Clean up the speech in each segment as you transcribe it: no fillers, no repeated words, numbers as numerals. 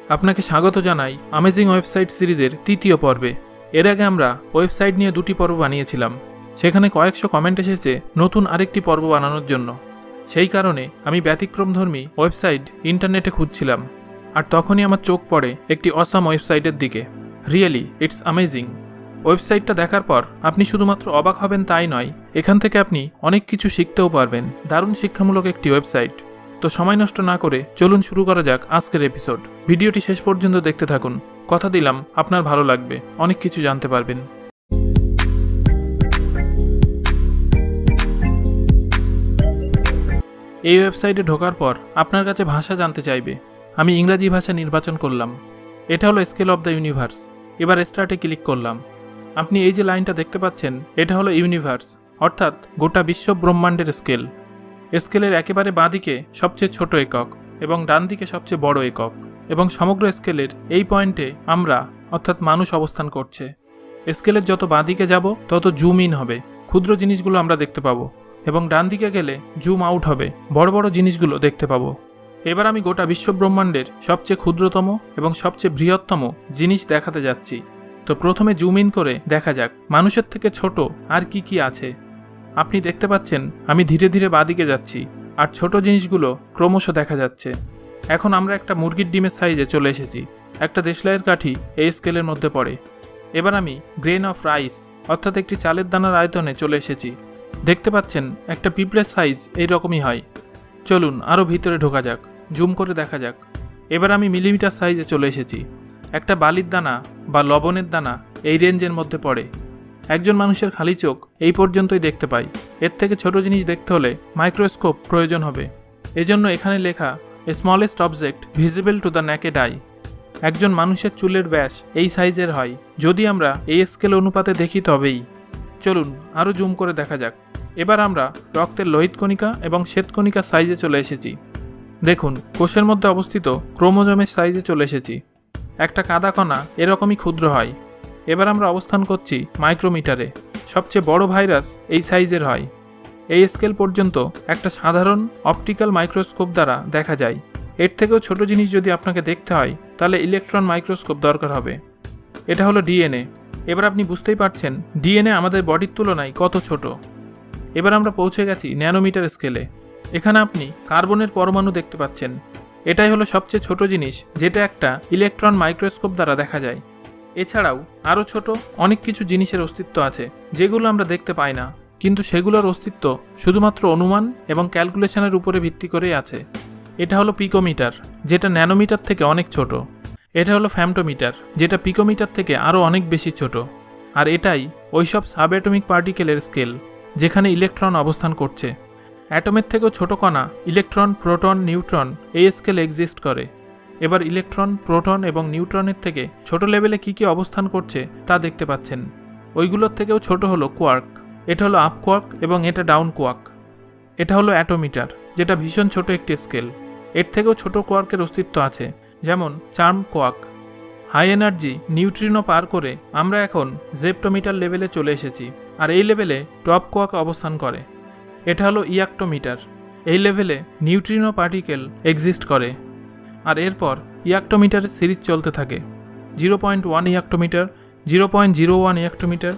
আপনাকে স্বাগত জানাই অ্যামেজিং ওয়েবসাইট সিরিজের তৃতীয় পর্বে। এর আগে আমরা ওয়েবসাইট নিয়ে দুটি পর্ব বানিয়েছিলাম। সেখানে কয়েকশো কমেন্ট এসেছে নতুন আরেকটি পর্ব বানানোর জন্য। সেই কারণে আমি ব্যতিক্রমধর্মী ওয়েবসাইট ইন্টারনেটে খুঁজছিলাম, আর তখনই আমার চোখ পড়ে একটি অসাম ওয়েবসাইটের দিকে। Really it's amazing. ওয়েবসাইটটা দেখার পর আপনি শুধুমাত্র অবাক হবেন তাই নয়, এখান থেকে আপনি অনেক কিছু শিখতেও পারবেন। দারুণ শিক্ষামূলক একটি ওয়েবসাইট। তো সময় নষ্ট না করে চলুন শুরু করা যাক আজকের এপিসোড। ভিডিওটি শেষ পর্যন্ত দেখতে থাকুন। কথা দিলাম আপনার ভালো লাগবে, অনেক কিছু জানতে পারবেন। এই ওয়েবসাইটে ঢোকার পর আপনার কাছে ভাষা জানতে চাইবে। আমি ইংরাজি ভাষা নির্বাচন করলাম। এটা হলো স্কেল অফ দ্য ইউনিভার্স। এবার স্টার্টে ক্লিক করলাম। আপনি এই যে লাইনটা দেখতে পাচ্ছেন, এটা হলো ইউনিভার্স, অর্থাৎ গোটা বিশ্ব ব্রহ্মাণ্ডের স্কেল। স্কেলের একেবারে বাঁদিকে সবচেয়ে ছোট একক এবং ডান দিকে সবচেয়ে বড় একক, এবং সমগ্র স্কেলের এই পয়েন্টে আমরা অর্থাৎ মানুষ অবস্থান করছে। স্কেলের যত বাঁদিকে যাব তত জুম ইন হবে, ক্ষুদ্র জিনিসগুলো আমরা দেখতে পাবো, এবং ডান দিকে গেলে জুম আউট হবে, বড় বড় জিনিসগুলো দেখতে পাবো। এবার আমি গোটা বিশ্ব ব্রহ্মাণ্ডের সবচেয়ে ক্ষুদ্রতম এবং সবচেয়ে বৃহত্তম জিনিস দেখাতে যাচ্ছি। তো প্রথমে জুম ইন করে দেখা যাক মানুষের থেকে ছোট আর কি কি আছে। আপনি দেখতে পাচ্ছেন আমি ধীরে ধীরে বাঁদিকে যাচ্ছি, আর ছোট জিনিসগুলো ক্রমশ দেখা যাচ্ছে। এখন আমরা একটা মুরগির ডিমের সাইজে চলে এসেছি। একটা দেশলাইয়ের কাঠি এই স্কেলের মধ্যে পড়ে। এবার আমি গ্রেন অফ রাইস অর্থাৎ একটি চালের দানার আয়তনে চলে এসেছি। দেখতে পাচ্ছেন একটা পিঁপড়ের সাইজ এইরকমই হয়। চলুন আরও ভিতরে ঢোকা যাক, জুম করে দেখা যাক। এবার আমি মিলিমিটার সাইজে চলে এসেছি। একটা বালির দানা বা লবণের দানা এই রেঞ্জের মধ্যে পড়ে। একজন মানুষের খালি চোখ এই পর্যন্তই দেখতে পাই। এর থেকে ছোট জিনিস দেখতে হলে মাইক্রোস্কোপ প্রয়োজন হবে। এজন্য এখানে লেখা smallest object visible to the naked eye. একজন মানুষের চুলের ব্যাস এই সাইজের হয়, যদি আমরা এই স্কেল অনুপাতে দেখি তবেই। চলুন আরও জুম করে দেখা যাক। এবার আমরা রক্তের লোহিত কণিকা এবং শ্বেতকণিকার সাইজে চলে এসেছি। দেখুন কোষের মধ্যে অবস্থিত ক্রোমোজোমের সাইজে চলে এসেছি। একটা কাদা কণা এরকমই ক্ষুদ্র হয়। এবার আমরা অবস্থান করছি মাইক্রোমিটারে। সবচেয়ে বড় ভাইরাস এই সাইজের হয়। এই স্কেল পর্যন্ত একটা সাধারণ অপটিক্যাল মাইক্রোস্কোপ দ্বারা দেখা যায়। এর থেকেও ছোট জিনিস যদি আপনাকে দেখতে হয় তাহলে ইলেকট্রন মাইক্রোস্কোপ দরকার হবে। এটা হলো ডিএনএ। এবার আপনি বুঝতেই পারছেন ডিএনএ আমাদের বডির তুলনায় কত ছোট। এবার আমরা পৌঁছে গেছি ন্যানোমিটার স্কেলে। এখানে আপনি কার্বনের পরমাণু দেখতে পাচ্ছেন। এটাই হলো সবচেয়ে ছোট জিনিস, যেটা একটা ইলেকট্রন মাইক্রোস্কোপ দ্বারা দেখা যায়। এছাড়াও আরও ছোট অনেক কিছু জিনিসের অস্তিত্ব আছে যেগুলো আমরা দেখতে পাই না, কিন্তু সেগুলোর অস্তিত্ব শুধুমাত্র অনুমান এবং ক্যালকুলেশনের উপরে ভিত্তি করেই আছে। এটা হলো পিকোমিটার, যেটা ন্যানোমিটার থেকে অনেক ছোট। এটা হলো ফ্যামটোমিটার, যেটা পিকোমিটার থেকে আরও অনেক বেশি ছোট। আর এটাই ওইসব সাবঅ্যাটমিক পার্টিকেলের স্কেল যেখানে ইলেকট্রন অবস্থান করছে। অ্যাটমের থেকেও ছোট কণা ইলেকট্রন, প্রোটন, নিউট্রন এই স্কেল এক্সিস্ট করে। এবার ইলেকট্রন, প্রোটন এবং নিউট্রনের থেকে ছোট লেভেলে কি কি অবস্থান করছে তা দেখতে পাচ্ছেন। ওইগুলোর থেকেও ছোট হলো কোয়ার্ক। এটা হলো আপ কোয়ার্ক এবং এটা ডাউন কোয়ার্ক। এটা হলো অ্যাটোমিটার, যেটা ভীষণ ছোট একটি স্কেল। এর থেকেও ছোট কোয়ার্কের অস্তিত্ব আছে, যেমন charm quark. High energy neutrino পার করে আমরা এখন জেপ্টোমিটার লেভেলে চলে এসেছি, আর এই লেভেলে টপ কোয়ার্ক অবস্থান করে। এটা হলো ইয়াক্টোমিটার। এই লেভেলে নিউট্রিনো পার্টিকেল এক্সিস্ট করে। আর এরপর ইয়াক্টোমিটারের সিরিজ চলতে থাকে। 0.1 ইয়াক্টোমিটার, 0.01 ইয়াক্টোমিটার,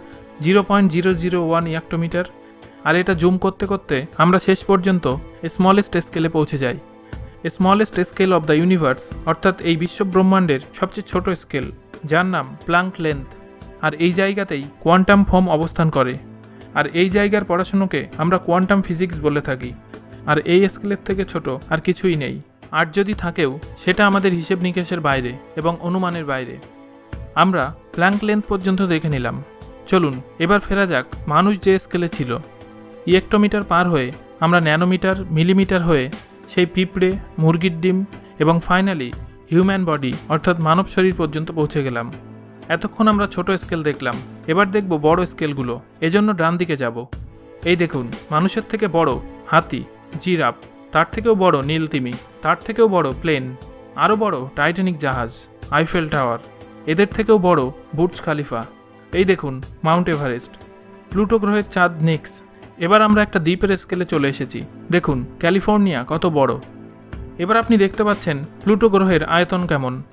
0.001 ইয়াক্টোমিটার। আর এটা জুম করতে করতে আমরা শেষ পর্যন্ত স্মলেস্ট স্কেলে পৌঁছে যাই। Smallest scale of the universe, অর্থাৎ এই বিশ্ব ব্রহ্মাণ্ডের সবচেয়ে ছোট স্কেল, যার নাম প্লাঙ্ক লেন্থ। আর এই জায়গাতেই কোয়ান্টাম ফর্ম অবস্থান করে। আর এই জায়গার পড়াশুনোকে আমরা কোয়ান্টাম ফিজিক্স বলে থাকি। আর এই স্কেলের থেকে ছোট আর কিছুই নেই। আর যদি থাকেও সেটা আমাদের হিসেব নিকেশের বাইরে এবং অনুমানের বাইরে। আমরা প্ল্যাঙ্ক লেন্থ পর্যন্ত দেখে নিলাম। চলুন এবার ফেরা যাক মানুষ যে স্কেলে ছিল। ইলেকট্রোমিটার পার হয়ে আমরা ন্যানোমিটার, মিলিমিটার হয়ে সেই পিঁপড়ে, মুরগির ডিম এবং ফাইনালি হিউম্যান বডি অর্থাৎ মানব শরীর পর্যন্ত পৌঁছে গেলাম। এতক্ষণ আমরা ছোট স্কেল দেখলাম, এবার দেখব বড় স্কেলগুলো। এজন্য ডান দিকে যাব। এই দেখুন, মানুষের থেকে বড় হাতি, জিরাফ, তার থেকেও বড় নীলতিমি, তার থেকেও বড় প্লেন, আরও বড় টাইটানিক জাহাজ, আইফেল টাওয়ার, এদের থেকেও বড় বুর্জ খালিফা। এই দেখুন মাউন্ট এভারেস্ট, প্লুটো গ্রহের চাঁদ নিক্স। এবার আমরা একটা দ্বীপের স্কেলে চলে এসেছি। দেখুন ক্যালিফোর্নিয়া কত বড়। এবার আপনি দেখতে পাচ্ছেন প্লুটো গ্রহের আয়তন কেমন।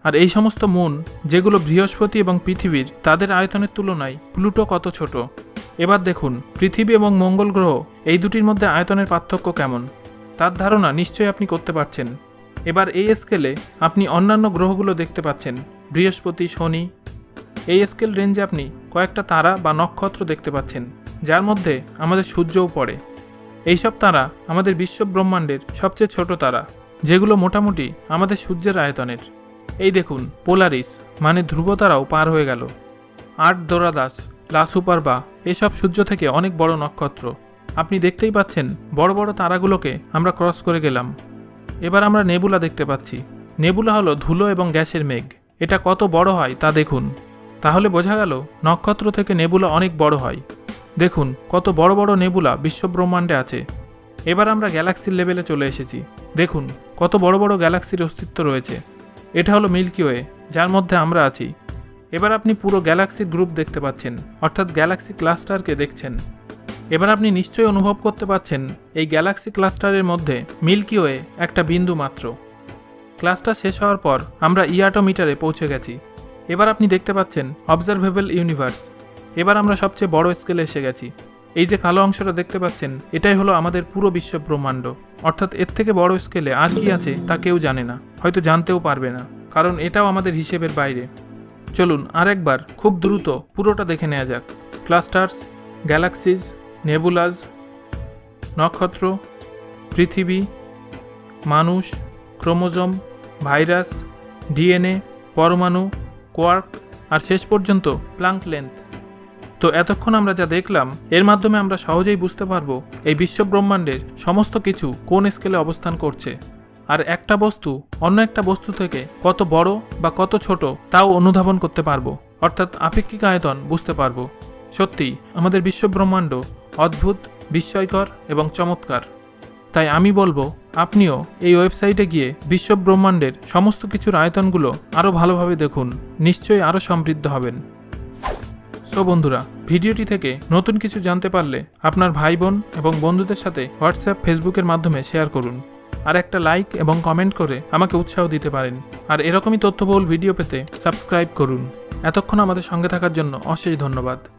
আর এই সমস্ত মুন যেগুলো বৃহস্পতি এবং পৃথিবীর, তাদের আয়তনের তুলনায় প্লুটো কত ছোট। এবার দেখুন পৃথিবী এবং মঙ্গল গ্রহ এই দুটির মধ্যে আয়তনের পার্থক্য কেমন, তার ধারণা নিশ্চয়ই আপনি করতে পারছেন। এবার এই স্কেলে আপনি অন্যান্য গ্রহগুলো দেখতে পাচ্ছেন, বৃহস্পতি, শনি। এই স্কেল রেঞ্জে আপনি কয়েকটা তারা বা নক্ষত্র দেখতে পাচ্ছেন, যার মধ্যে আমাদের সূর্যও পড়ে। এইসব তারা আমাদের বিশ্ব ব্রহ্মাণ্ডের সবচেয়ে ছোট তারা, যেগুলো মোটামুটি আমাদের সূর্যের আয়তনের। এই দেখুন পোলারিস মানে ধ্রুব তারাও পার হয়ে গেল। আর্টদোরাদাস, লা সুপারবা এসব সূর্য থেকে অনেক বড় নক্ষত্র। আপনি দেখতেই পাচ্ছেন বড় বড় তারাগুলোকে আমরা ক্রস করে গেলাম। এবার আমরা নেবুলা দেখতে পাচ্ছি। নেবুলা হলো ধুলো এবং গ্যাসের মেঘ। এটা কত বড় হয় তা দেখুন। তাহলে বোঝা গেল নক্ষত্র থেকে নেবুলা অনেক বড় হয়। দেখুন কত বড় বড় নেবুলা বিশ্বব্রহ্মাণ্ডে আছে। এবার আমরা গ্যালাক্সির লেভেলে চলে এসেছি। দেখুন কত বড় বড় গ্যালাক্সির অস্তিত্ব রয়েছে। এটা হলো মিল্কি ওয়ে, যার মধ্যে আমরা আছি। এবার আপনি পুরো গ্যালাক্সির গ্রুপ দেখতে পাচ্ছেন, অর্থাৎ গ্যালাক্সি ক্লাস্টারকে দেখছেন। এবার আপনি নিশ্চয়ই অনুভব করতে পারছেন এই গ্যালাক্সি ক্লাস্টারের মধ্যে মিল্কি ওয়ে একটা বিন্দু মাত্র। ক্লাসটা শেষ হওয়ার পর আমরা ইয়াটোমিটারে পৌঁছে গেছি। এবার আপনি দেখতে পাচ্ছেন অবজারভেবল ইউনিভার্স। এবার আমরা সবচেয়ে বড় স্কেলে এসে গেছি। এই যে কালো অংশটা দেখতে পাচ্ছেন, এটাই হলো আমাদের পুরো বিশ্ব ব্রহ্মাণ্ড। অর্থাৎ এর থেকে বড় স্কেলে আর কি আছে তা কেউ জানে না, হয়তো জানতেও পারবে না, কারণ এটাও আমাদের হিসেবের বাইরে। চলুন আরেকবার খুব দ্রুত পুরোটা দেখে নেওয়া যাক। ক্লাস্টার্স, গ্যালাক্সিজ, নেবুলাস, নক্ষত্র, পৃথিবী, মানুষ, ক্রোমোজোম, ভাইরাস, ডিএনএ, পরমাণু, কোয়ার্ক আর শেষ পর্যন্ত প্লাঙ্ক লেন্থ। তো এতক্ষণ আমরা যা দেখলাম, এর মাধ্যমে আমরা সহজেই বুঝতে পারবো এই বিশ্ব ব্রহ্মাণ্ডের সমস্ত কিছু কোন স্কেলে অবস্থান করছে, আর একটা বস্তু অন্য একটা বস্তু থেকে কত বড় বা কত ছোট তাও অনুধাবন করতে পারবো, অর্থাৎ আপেক্ষিক আয়তন বুঝতে পারবো। সত্যি আমাদের বিশ্ব ব্রহ্মাণ্ড অদ্ভুত, বিস্ময়কর এবং চমৎকার। তাই আমি বলবো আপনিও এই ওয়েবসাইটে গিয়ে বিশ্ব ব্রহ্মাণ্ডের সমস্ত কিছুর আয়তনগুলো আরও ভালোভাবে দেখুন, নিশ্চয়ই আরও সমৃদ্ধ হবেন। সো বন্ধুরা, ভিডিওটি থেকে নতুন কিছু জানতে পারলে আপনার ভাই বোন এবং বন্ধুদের সাথে হোয়াটসঅ্যাপ, ফেসবুকের মাধ্যমে শেয়ার করুন। আর একটা লাইক এবং কমেন্ট করে আমাকে উৎসাহ দিতে পারেন। আর এরকমই তথ্যবহুল ভিডিও পেতে সাবস্ক্রাইব করুন। এতক্ষণ আমাদের সঙ্গে থাকার জন্য অশেষ ধন্যবাদ।